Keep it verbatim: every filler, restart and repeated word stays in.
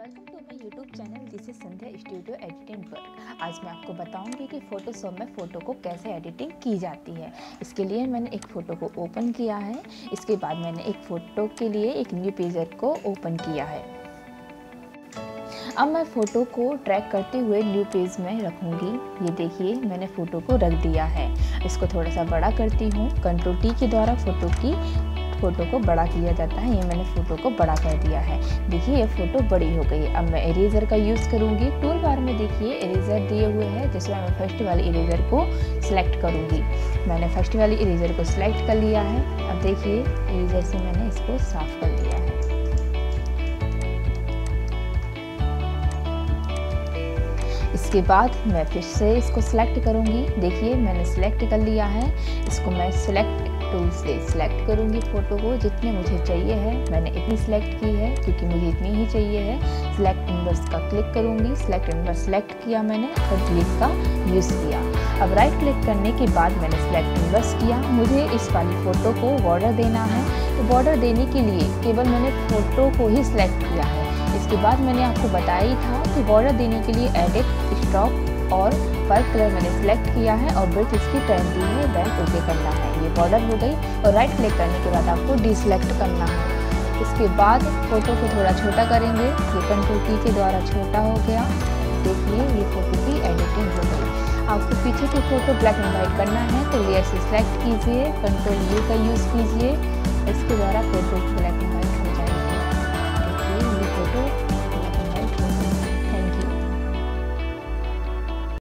Welcome to my YouTube channel. This is Sandhya studio editing work. आज मैं आपको बताऊंगी कि फोटोशॉप में फ़ोटो को कैसे एडिटिंग की जाती है। इसके लिए मैंने एक फ़ोटो को ओपन किया है। इसके बाद मैंने एक फ़ोटो के लिए एक न्यू पेजर को ओपन किया है। अब मैं फ़ोटो को ट्रैक करते हुए न्यू पेज में रखूँगी। ये देखिए मैंने फ़ोटो को रख दिया है। इसको थोड़ा सा बड़ा करती हूँ। कंट्रोल टी के द्वारा फ़ोटो की फ़ोटो को बड़ा किया जाता है। ये मैंने फ़ोटो को बड़ा कर दिया है। देखिए ये फ़ोटो बड़ी हो गई। अब मैं इरेज़र का यूज़ करूँगी। टूल बार में देखिए इरेज़र दिए हुए हैं, जिसमें मैं फर्स्ट वाले इरेज़र को सिलेक्ट करूँगी। मैंने फर्स्ट वाली इरेज़र को सिलेक्ट कर लिया है। अब देखिए इरेज़र से मैंने इसको साफ़ कर दिया है। इसके बाद मैं फिर से इसको सिलेक्ट करूँगी। देखिए मैंने सिलेक्ट कर लिया है। इसको मैं सिलेक्ट टूल से सिलेक्ट करूँगी फ़ोटो को जितने मुझे चाहिए है। मैंने इतनी सिलेक्ट की है क्योंकि मुझे इतनी ही चाहिए है। सिलेक्ट इनवर्स का क्लिक करूँगी। सिलेक्ट इनवर्स सिलेक्ट किया मैंने और डिलीट का यूज़ किया। अब राइट क्लिक करने के बाद मैंने सिलेक्ट इनवर्स किया। मुझे इस वाली फ़ोटो को बॉर्डर देना है, तो बॉर्डर देने के लिए केवल मैंने फ़ोटो को ही सिलेक्ट किया है। इसके बाद मैंने आपको बताया ही था कि बॉर्डर देने के लिए एडिट, स्टॉक और पर्ल कलर मैंने सिलेक्ट किया है और ब्रिथ इसकी टर्न दी है, देन ओके करना है। ये बॉर्डर हो गई और राइट क्लिक करने के बाद आपको डिसेलेक्ट करना है। इसके बाद फ़ोटो को थोड़ा छोटा करेंगे। ये कंट्रोल की के द्वारा छोटा हो गया। देखिए ये फ़ोटो की एडिटिंग हो गई। आपको पीछे की फ़ोटो ब्लैक एंड वाइट करना है तो लेयर से सिलेक्ट कीजिए, कंट्रोल यू का यूज़ कीजिए। इसके द्वारा फ़ोटो ब्लैक